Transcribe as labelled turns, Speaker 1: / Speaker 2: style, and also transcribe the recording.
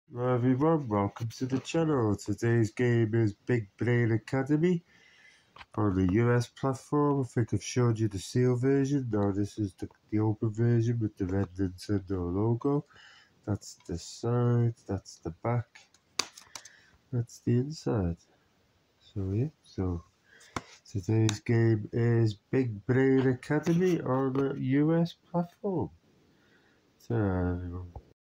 Speaker 1: Hello everyone, welcome to the channel. Today's game is Big Brain Academy on the US platform. I think I've showed you the seal version. Now this is the open version with the red Nintendo logo. That's the side, that's the back, that's the inside. So today's game is Big Brain Academy on the US platform. So